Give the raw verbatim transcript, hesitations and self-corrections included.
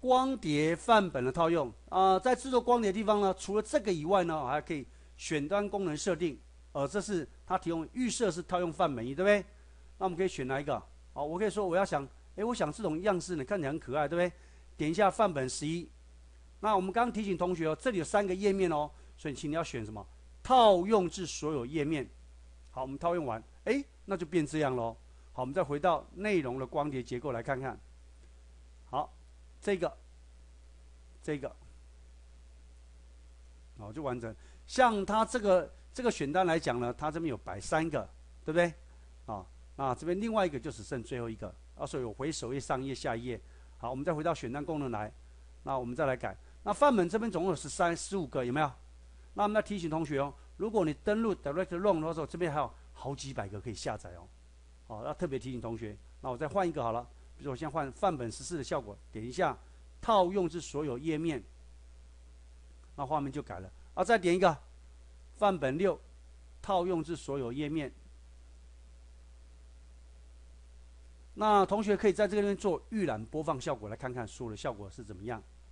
光碟范本的套用啊、呃，在制作光碟的地方呢，除了这个以外呢，还可以选端功能设定，呃，这是它提供预设是套用范本一，对不对？那我们可以选哪一个？好，我可以说我要想，哎，我想这种样式呢看起来很可爱，对不对？点一下范本十一。那我们刚刚提醒同学哦，这里有三个页面哦，所以请你要选什么？套用至所有页面。好，我们套用完，哎，那就变这样咯。好，我们再回到内容的光碟结构来看看。好，这个，这个，好，就完成。像它这个这个选单来讲呢，它这边有摆三个，对不对？啊，那这边另外一个就只剩最后一个，啊，所以我回首页、上页、下一页。好，我们再回到选单功能来，那我们再来改。那范本这边总共有十三、十五个，有没有？那我们要提醒同学哦，如果你登录 Direct Run 的时候，这边还有好几百个可以下载哦。好，要特别提醒同学。那我再换一个好了，比如说我先换范本十四的效果，点一下套用至所有页面，那画面就改了。啊，再点一个范本六，套用至所有页面。那同学可以在这边做预览播放效果，来看看所有的效果是怎么样。